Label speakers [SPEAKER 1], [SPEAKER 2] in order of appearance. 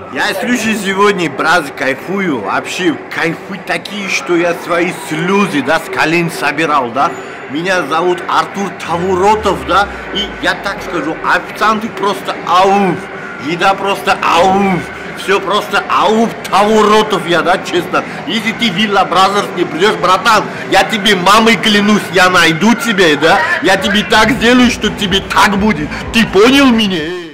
[SPEAKER 1] Я, слушай, сегодня, брат, кайфую, вообще кайфую такие, что я свои слезы, да, с колен собирал, да. Меня зовут Артур Тавуротов, да, и я так скажу, официанты просто ауф, еда просто ауф, все просто ауф Тавуротов я, да, честно. Если ты Вилла Бразерс не придешь, братан, я тебе мамой клянусь, я найду тебя, да, я тебе так сделаю, что тебе так будет, ты понял меня?